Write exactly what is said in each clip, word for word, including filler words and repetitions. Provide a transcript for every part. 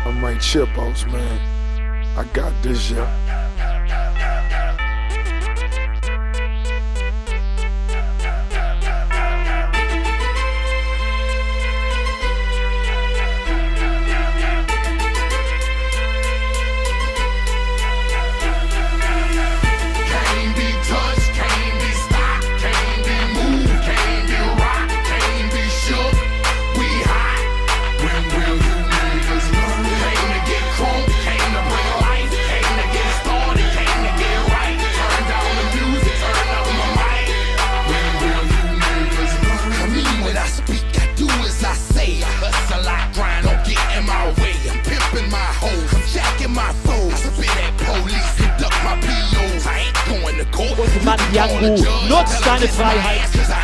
I'm Mike Chipos, man. I got this, yeah. Und Mandiango nutzt seine Freiheit.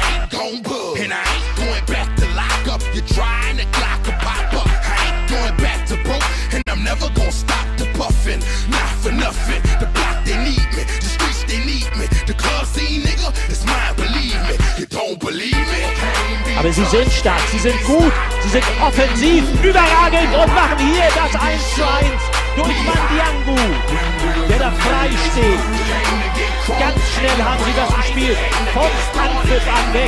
Aber sie sind stark, sie sind gut, sie sind offensiv, überragend und machen hier das eins zu eins durch Mandiango, der da frei steht. Ganz schnell haben sie das gespielt, vom Anpfiff an weg.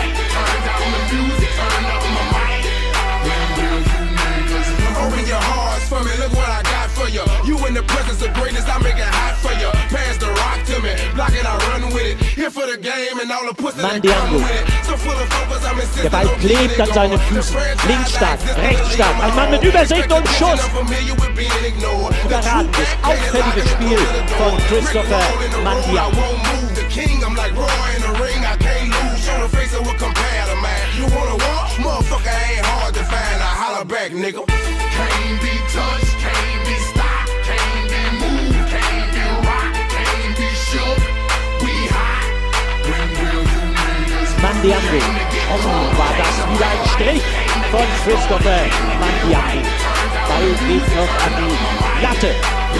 Open your hearts for me, look what I got for you. You in the presence of greatness, I make it hot for you. Pass the rock to me, block it, I run with it. Here for the game and all the pussy that come with it. So full of focus, I'm insisting. Der Ball klebt an seinen Füßen. Links stark, rechts stark. Ein Mann mit Übersicht und Schuss. Überragendes, auffälliges Spiel von Christopher Mandiango. Can't be touched, can't be stopped, can't be moved, can't be rocked, can't be shook. We hot. When will you niggas Mandiango. Oh, war das wieder ein Strich von Christopher Mandiango. Ball geht noch an die Latte.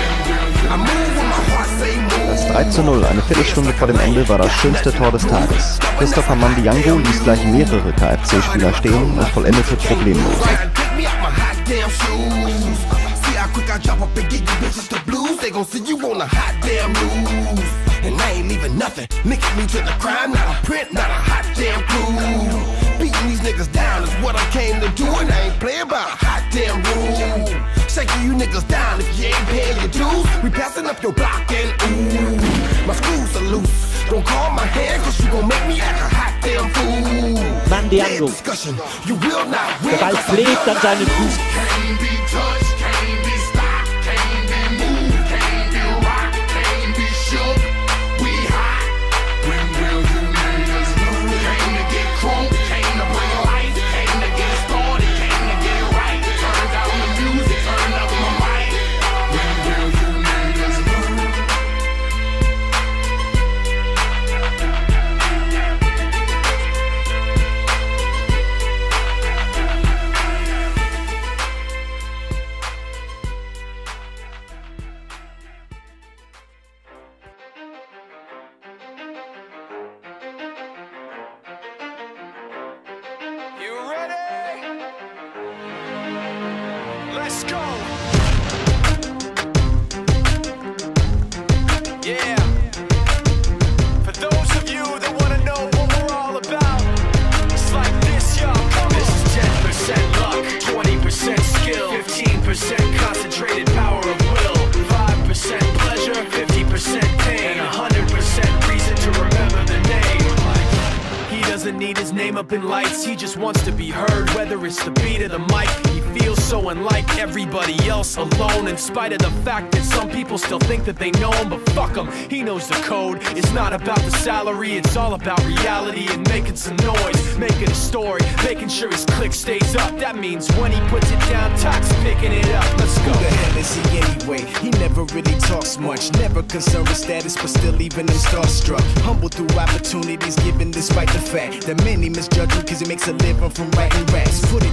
Das drei zu null, eine Viertelstunde vor dem Ende, war das schönste Tor des Tages. Christopher Mandiango ließ gleich mehrere K F C-Spieler stehen und vollendete problemlos. damn shoes. See how quick I drop up and get you bitches the blues. They gon' see you on the hot damn news. And I ain't leaving nothing. Linking me to the crime, not a print, not a hot damn clue. Beating these niggas down is what I came to do, and I ain't playing by a hot damn rule. Shaking you niggas down if you ain't paying your dues. We passing up your block and ooh, my screws are loose. Don't call my hand, cause you gon' make me act a hot damn fool. Mandiango. Der Ball klebt an seinen Füßen. Let's go. Yeah. For those of you that want to know what we're all about, it's like this, y'all. This is ten percent luck, twenty percent skill, fifteen percent concentrated power of will, five percent pleasure, fifty percent pain, and one hundred percent reason to remember the name. He doesn't need his name up in lights, he just wants to be heard, whether it's the beat of the mic. Feels so unlike everybody else, alone in spite of the fact that some people still think that they know him, but fuck him, he knows the code. It's not about the salary, it's all about reality and making some noise, making a story, making sure his click stays up. That means when he puts it down, Tox picking it up. Let's go. Who the hell is he anyway? He never really talks much, never concerned with status, but still even him starstruck. Humble through opportunities given despite the fact that many misjudge him cause he makes a living from writing raps. Put it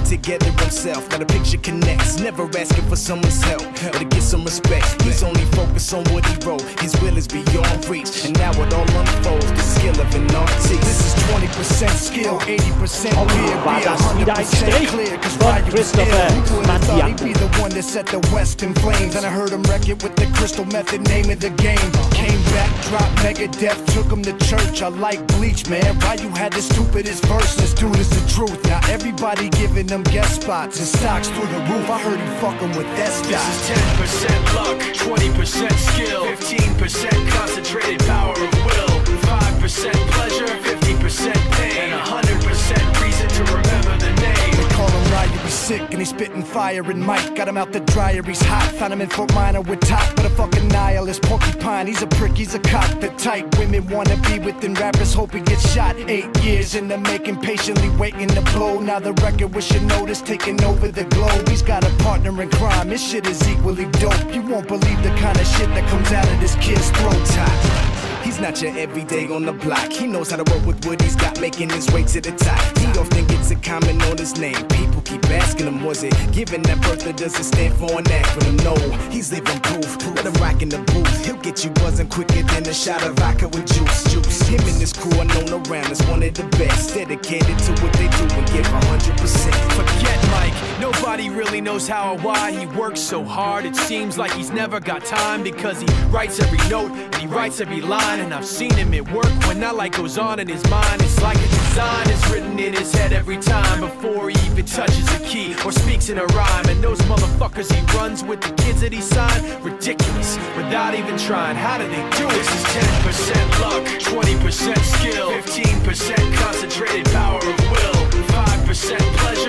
together himself. Now the picture connects, never asking for someone's help or to get some respect. He's only focused on what he wrote. His will is beyond reach, and now it all unfolds. The skill of an artist. This is twenty percent skill, eighty percent beer, war be das one wieder hundred ein percent Strich clear. Cause von Ryan was Christopher ill. Who would've thought he'd be Mandiango. the one that set the West in flames? And I heard him wreck it with the crystal method, name of the game. Came back, dropped Megadeth, took him to church. I like Bleach, man. Why you had the stupidest verse? This dude is the truth. Now everybody giving them guest spots and stocks through the roof. I heard he fucking with that This stock. is ten percent luck, twenty percent skill, fifteen percent concentrated power of will, five percent pleasure, fifty percent pain, and one hundred percent reason to remember the name. They call him Ryan, he's sick and he's spitting fire and Mike got him out the dryer, he's hot. Found him in Fort Minor with top, but a fucking nihilist porcupine. He's a prick, he's a cock. The type women wanna be within rappers, hope he gets shot. Eight years in the making, patiently waiting to blow. Now the record with your notice taking over the globe. He's got a partner in crime, this shit is equally dope. You won't believe the kind of shit that comes out of this kid's throat. Top. He's not your everyday on the block. He knows how to work with what he's got, making his way to the top. He often gets a comment on his name. People keep asking him, was it given that birth or does it stand for an acronym? No, he's living proof. Let him rock in the booth. He'll get you buzzing quicker than a shot of vodka with juice. Juice. Him and his crew are known around as one of the best. Dedicated to what they do and give one hundred percent. Forget Mike, nobody really knows how or why he works so hard. It seems like he's never got time because he writes every note and he writes every line. And I've seen him at work when that light goes on in his mind. It's like a design is written in his head every time before he even touches a key or speaks in a rhyme. And those motherfuckers he runs with, the kids that he signed, ridiculous, without even trying. How do they do it? This is ten percent luck, twenty percent skill, fifteen percent concentrated power of will, five percent pleasure,